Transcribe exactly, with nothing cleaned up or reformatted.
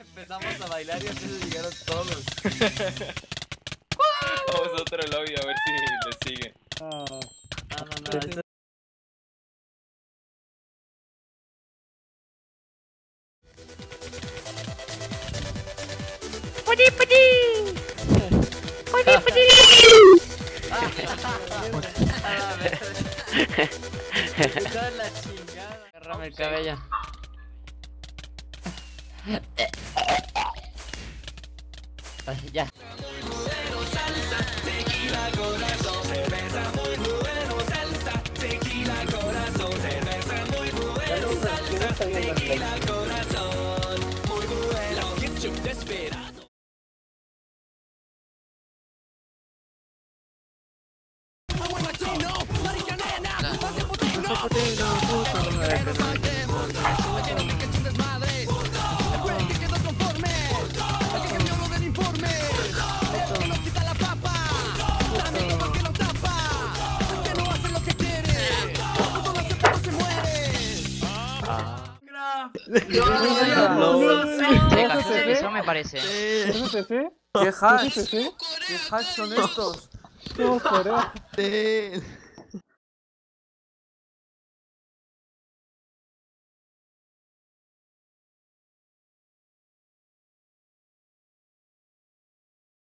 Empezamos a bailar y antes llegaron todos. Vamos a otro lobby a ver si le sigue. Ah, No, no, no. Sí, sí. Esto... ¡Pudi, pudi! ¡Pudi, pudi! Toda la chingada. Agárrame el cabello. Ay, ya. Chicas, se avisó, me parece. ¿eso es ese? ¿Qué hash? ¿Eso es ese? ¿Qué hash son estos? No, Corea. Sí.